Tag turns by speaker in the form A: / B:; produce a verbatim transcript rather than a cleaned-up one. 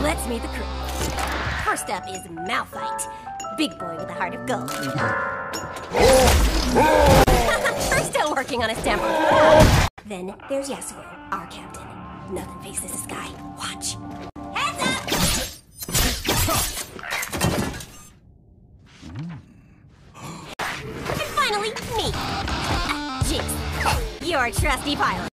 A: Let's meet the crew. First up is Malphite, big boy with a heart of gold. I'm still working on his temper. Then there's Yasuo, our captain. Nothing faces this guy. Watch. Heads up! And finally, me. Uh, Jinx, your trusty pilot.